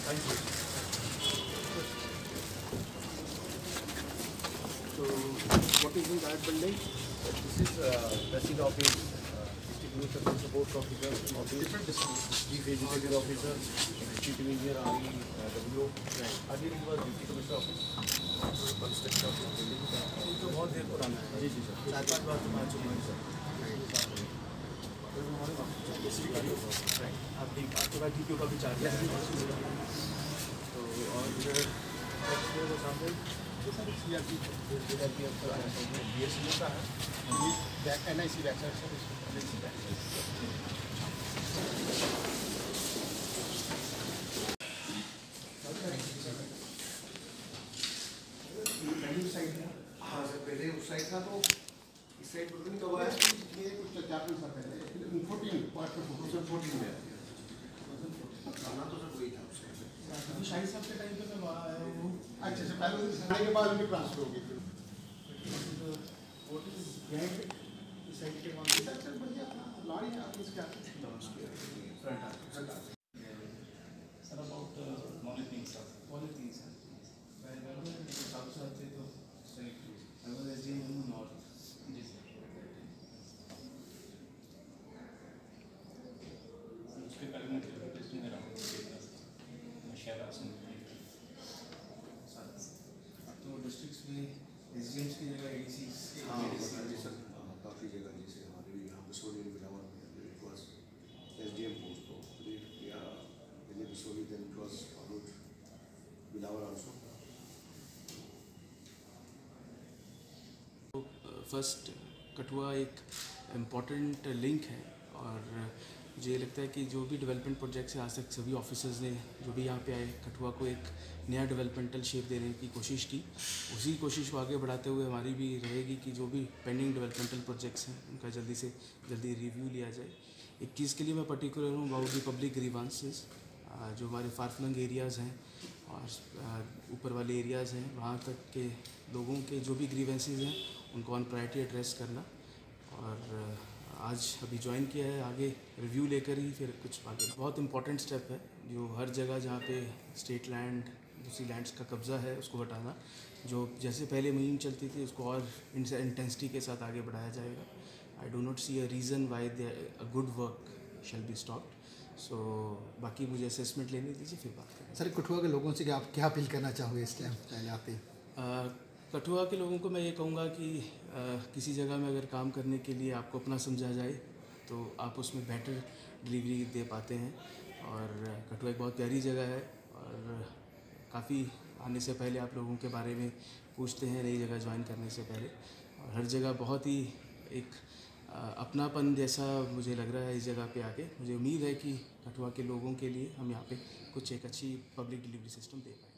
Thank you. So, what is in that building? This is President Office, District Support Officer, different districts, Chief Executive Officer, Executive Engineer, RE, earlier it was Deputy Commissioner Office, Construction Office, building तो बहुत देर पुराना है। जी जी sir, 4-5 बार तो आ चुके हैं sir. आपके पास DPO का भी चार्ज है। तो और वो सामने ये सारी CRP DSC का है, back NIC back side sir, NIC back side. हाँ सर, पहले उस साइड था तो इस साइड पर नहीं कब आया? ये कुछ 4-5 साल पहले 14 में खाना तो सर वही था उस साइड में। शाही साहब के टाइम पे मैं वहाँ आया हूँ। अच्छा अच्छा, पहले खाने के बाद में ट्रांसफर हो गई थी। इस साइड के वहाँ सर सर बढ़िया अपना लॉरी है, आप इसके आते हैं front sir about monitoring sir south side से तो सही I was SDM in north. जी सर, उसके पहले मैं टेस्टिंग में रहा हूँ शहर तो डिस्ट्रिक्ट्स में एसडीएम्स की जगह एडीसीज। हाँ जी सर, काफ़ी जगह जैसे हमारे भी यहाँ बिसोली बिलावर इट वाज एसडीएम पोस्ट तो या Bisoli then it was followed Billawar also. First Kathua एक इम्पॉर्टेंट लिंक है और मुझे लगता है कि जो भी डेवलपमेंट प्रोजेक्ट से आज तक सभी ऑफिसर्स ने जो भी यहाँ पे आए कठुआ को एक नया डेवलपमेंटल शेप देने की कोशिश की, उसी कोशिश को आगे बढ़ाते हुए हमारी भी रहेगी कि जो भी पेंडिंग डेवलपमेंटल प्रोजेक्ट्स हैं उनका जल्दी से जल्दी रिव्यू लिया जाए। एक चीज़ के लिए मैं पर्टिकुलर हूँ अबाउट दी पब्लिक ग्रीवांसेस, जो हमारे फार फ्लंग एरियाज़ हैं और ऊपर वाले एरियाज़ हैं वहाँ तक के लोगों के जो भी ग्रीवेंसेस हैं उनको ऑन प्रायोरिटी एड्रेस करना। और आज अभी ज्वाइन किया है, आगे रिव्यू लेकर ही फिर कुछ आगे बहुत इंपॉर्टेंट स्टेप है जो हर जगह जहाँ पे स्टेट लैंड दूसरी लैंड्स का कब्ज़ा है उसको हटाना, जो जैसे पहले मुहिम चलती थी उसको और इंटेंसिटी के साथ आगे बढ़ाया जाएगा। I do not see a reason why a good work shall be stopped. So बाकी मुझे असेसमेंट लेने दीजिए फिर बात करें। सर कठुआ के लोगों से आप क्या अपील करना चाहोगे इस टाइम पहले आते? कठुआ के लोगों को मैं ये कहूँगा कि किसी जगह में अगर काम करने के लिए आपको अपना समझा जाए तो आप उसमें बेटर डिलीवरी दे पाते हैं। और कठुआ एक बहुत प्यारी जगह है और काफ़ी आने से पहले आप लोगों के बारे में पूछते हैं नई जगह ज्वाइन करने से पहले, और हर जगह बहुत ही एक अपनापन जैसा मुझे लग रहा है इस जगह पे आके। मुझे उम्मीद है कि कठुआ के लोगों के लिए हम यहाँ पे कुछ एक अच्छी पब्लिक डिलीवरी सिस्टम दे पाएँ।